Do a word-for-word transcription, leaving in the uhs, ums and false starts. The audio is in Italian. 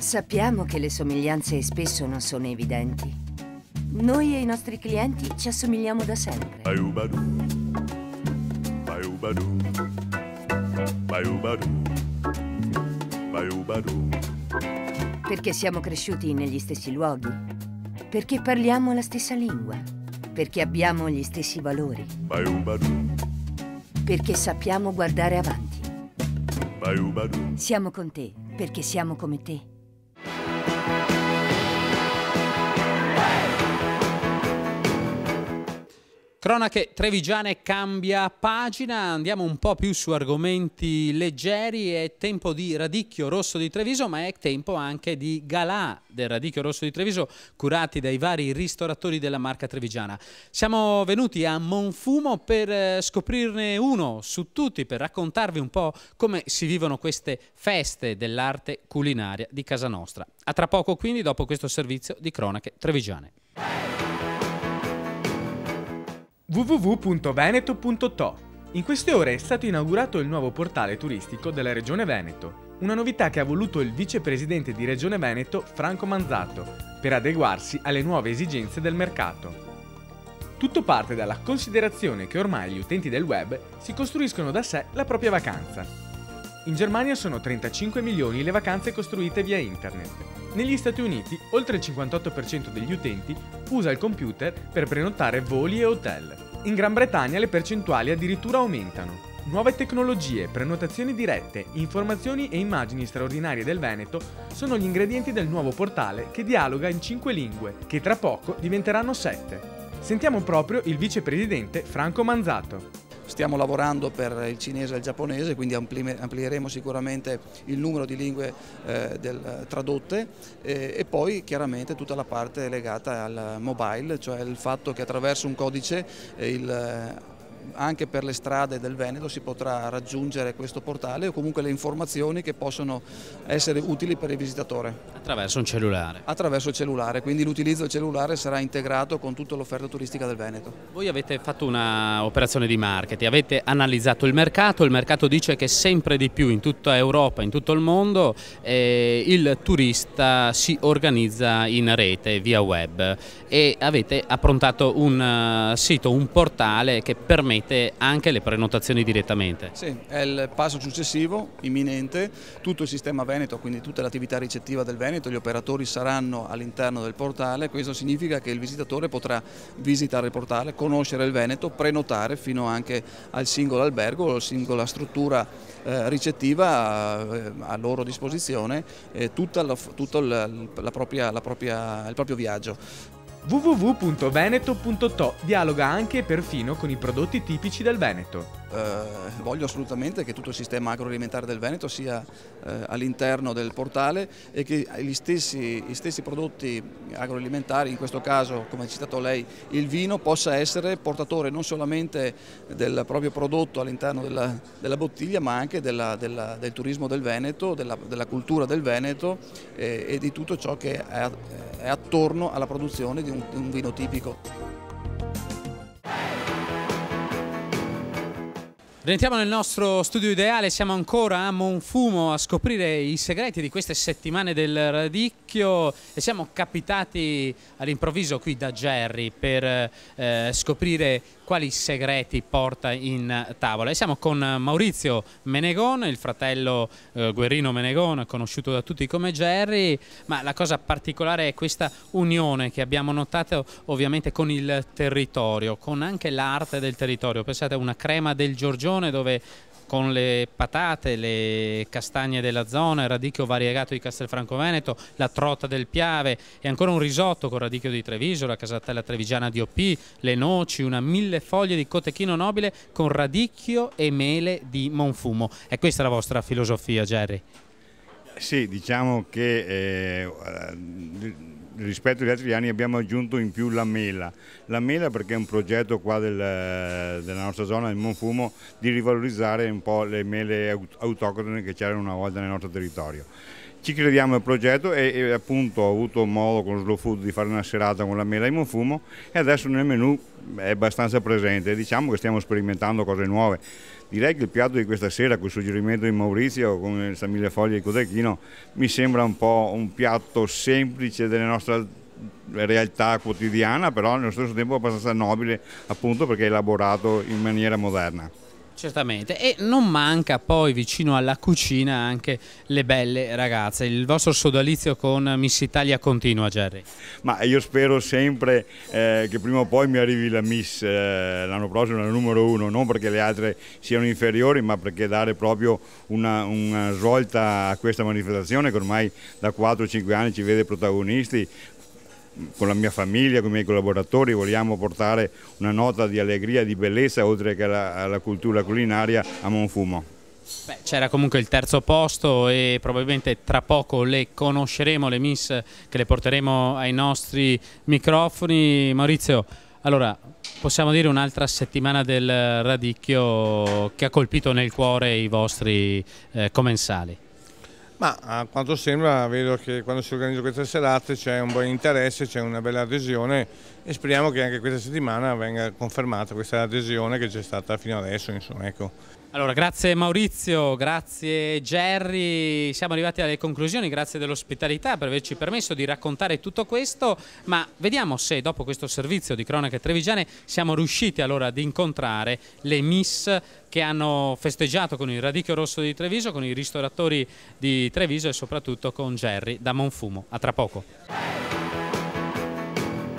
Sappiamo che le somiglianze spesso non sono evidenti. Noi e i nostri clienti ci assomigliamo da sempre. Perché siamo cresciuti negli stessi luoghi, perché parliamo la stessa lingua, perché abbiamo gli stessi valori, perché sappiamo guardare avanti. Siamo con te perché siamo come te. Cronache trevigiane cambia pagina, andiamo un po' più su argomenti leggeri. È tempo di Radicchio Rosso di Treviso, ma è tempo anche di galà del Radicchio Rosso di Treviso, curati dai vari ristoratori della marca trevigiana. Siamo venuti a Monfumo per scoprirne uno su tutti, per raccontarvi un po' come si vivono queste feste dell'arte culinaria di casa nostra. A tra poco quindi, dopo questo servizio di cronache trevigiane. w w w punto veneto punto to. In queste ore è stato inaugurato il nuovo portale turistico della Regione Veneto, una novità che ha voluto il vicepresidente di Regione Veneto Franco Manzato per adeguarsi alle nuove esigenze del mercato. Tutto parte dalla considerazione che ormai gli utenti del web si costruiscono da sé la propria vacanza. In Germania sono trentacinque milioni le vacanze costruite via internet. Negli Stati Uniti, oltre il cinquantotto per cento degli utenti usa il computer per prenotare voli e hotel. In Gran Bretagna le percentuali addirittura aumentano. Nuove tecnologie, prenotazioni dirette, informazioni e immagini straordinarie del Veneto sono gli ingredienti del nuovo portale che dialoga in cinque lingue, che tra poco diventeranno sette. Sentiamo proprio il vicepresidente Franco Manzato. Stiamo lavorando per il cinese e il giapponese, quindi amplieremo sicuramente il numero di lingue eh, del, tradotte eh, e poi chiaramente tutta la parte legata al mobile, cioè il fatto che attraverso un codice eh, il, anche per le strade del Veneto si potrà raggiungere questo portale o comunque le informazioni che possono essere utili per il visitatore. Attraverso un cellulare? Attraverso il cellulare, quindi l'utilizzo del cellulare sarà integrato con tutta l'offerta turistica del Veneto. Voi avete fatto un'operazione di marketing, avete analizzato il mercato, il mercato dice che sempre di più in tutta Europa, in tutto il mondo, eh, il turista si organizza in rete, via web, e avete approntato un uh, sito, un portale che permette anche le prenotazioni direttamente. Sì, è il passo successivo, imminente. Tutto il sistema Veneto, quindi tutta l'attività ricettiva del Veneto, gli operatori saranno all'interno del portale. Questo significa che il visitatore potrà visitare il portale, conoscere il Veneto, prenotare fino anche al singolo albergo o alla singola struttura eh, ricettiva eh, a loro disposizione, eh, tutta, la, tutta la, la propria, la propria, il proprio viaggio. w w w punto veneto punto to dialoga anche e perfino con i prodotti tipici del Veneto. Eh, voglio assolutamente che tutto il sistema agroalimentare del Veneto sia eh, all'interno del portale e che gli stessi, gli stessi prodotti agroalimentari, in questo caso come ha citato lei il vino, possa essere portatore non solamente del proprio prodotto all'interno della, della bottiglia, ma anche della, della, del turismo del Veneto, della, della cultura del Veneto eh, e di tutto ciò che è, è attorno alla produzione di un, di un vino tipico. Rientriamo nel nostro studio ideale, siamo ancora a Monfumo a scoprire i segreti di queste settimane del Radicchio e siamo capitati all'improvviso qui da Gerry per eh, scoprire quali segreti porta in tavola. E siamo con Maurizio Menegon, il fratello eh, Guerrino Menegon, conosciuto da tutti come Gerry, ma la cosa particolare è questa unione che abbiamo notato ovviamente con il territorio, con anche l'arte del territorio. Pensate a una crema del Giorgione dove con le patate, le castagne della zona, il radicchio variegato di Castelfranco Veneto, la trota del Piave e ancora un risotto con radicchio di Treviso, la casatella trevigiana di O P, le noci, una mille foglie di cotechino nobile con radicchio e mele di Monfumo. È questa la vostra filosofia, Gerry? Sì, diciamo che eh, rispetto agli altri anni abbiamo aggiunto in più la mela. La mela perché è un progetto qua del, della nostra zona, del Monfumo, di rivalorizzare un po' le mele autoctone che c'erano una volta nel nostro territorio. ci crediamo al progetto e, e appunto ho avuto modo con Slow Food di fare una serata con la mela in Monfumo e adesso nel menù è abbastanza presente. Diciamo che stiamo sperimentando cose nuove. Direi che il piatto di questa sera, con il suggerimento di Maurizio, con il samilefoglie e il cotechino, mi sembra un po' un piatto semplice della nostra realtà quotidiana, però nello stesso tempo abbastanza nobile, appunto perché è elaborato in maniera moderna. Certamente, e non manca poi vicino alla cucina anche le belle ragazze. Il vostro sodalizio con Miss Italia continua, Gerry? Ma io spero sempre eh, che prima o poi mi arrivi la Miss eh, l'anno prossimo, la numero uno, non perché le altre siano inferiori, ma perché dare proprio una, una svolta a questa manifestazione che ormai da quattro cinque anni ci vede protagonisti. Con la mia famiglia, con i miei collaboratori vogliamo portare una nota di allegria e di bellezza oltre che alla, alla cultura culinaria a Monfumo. C'era comunque il terzo posto e probabilmente tra poco le conosceremo, le miss che le porteremo ai nostri microfoni. Maurizio, allora possiamo dire un'altra settimana del radicchio che ha colpito nel cuore i vostri eh, commensali? Ma a quanto sembra vedo che quando si organizzano queste serate c'è un buon interesse, c'è una bella adesione e speriamo che anche questa settimana venga confermata questa adesione che c'è stata fino adesso, insomma, ecco. Allora, grazie Maurizio, grazie Gerry, siamo arrivati alle conclusioni, grazie dell'ospitalità per averci permesso di raccontare tutto questo, ma vediamo se dopo questo servizio di cronache trevigiane siamo riusciti allora ad incontrare le miss che hanno festeggiato con il Radicchio Rosso di Treviso, con i ristoratori di Treviso e soprattutto con Gerry da Monfumo. A tra poco.